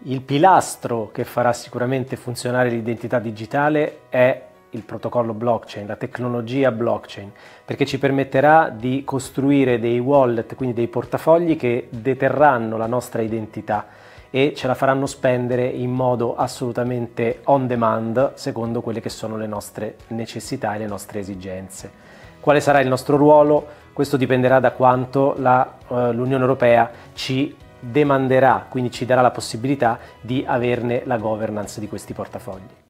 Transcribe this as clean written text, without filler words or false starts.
Il pilastro che farà sicuramente funzionare l'identità digitale è il protocollo blockchain, la tecnologia blockchain, perché ci permetterà di costruire dei wallet, quindi dei portafogli che deterranno la nostra identità e ce la faranno spendere in modo assolutamente on demand, secondo quelle che sono le nostre necessità e le nostre esigenze. Quale sarà il nostro ruolo? Questo dipenderà da quanto l'Unione Europea ci demanderà, quindi ci darà la possibilità di averne la governance di questi portafogli.